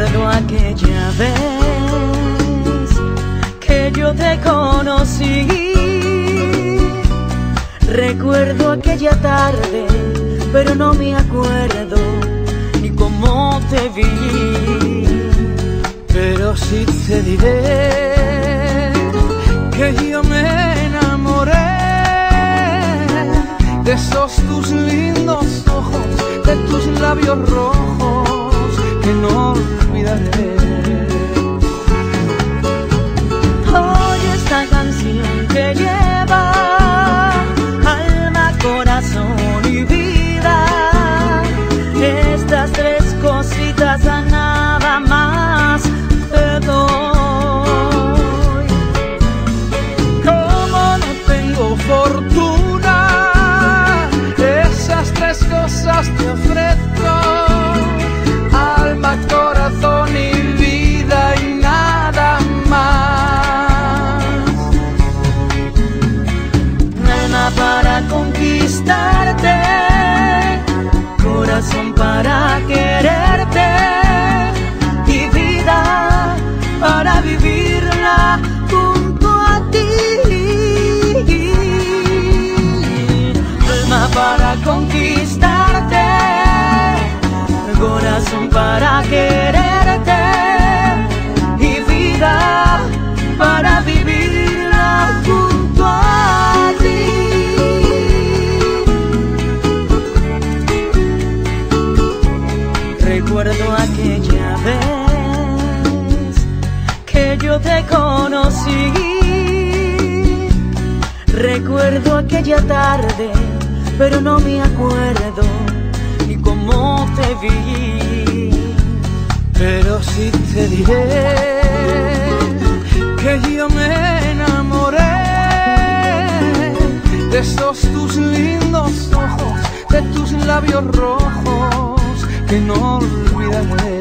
Recuerdo aquella vez que yo te conocí. Recuerdo aquella tarde, pero no me acuerdo ni cómo te vi. Pero sí te diré que yo me enamoré de esos tus lindos ojos, de tus labios rojos que no olvidaré. Oye esta canción que lleva alma, corazón y vida. Estas tres cositas a nada más te doy. Como no tengo fortuna, esas tres cosas te ofrezco: alma, corazón y vida, y nada más. Alma para conquistarte, corazón para quererte y vida para vivirla junto a ti. Alma para conquistarte, corazón para quererte y vida para vivirla junto a ti. Recuerdo aquella vez que yo te conocí. Recuerdo aquella tarde, pero no me acuerdo ni cómo te vi. Pero sí te diré que yo me enamoré de esos tus lindos ojos, de tus labios rojos que no olvidaré.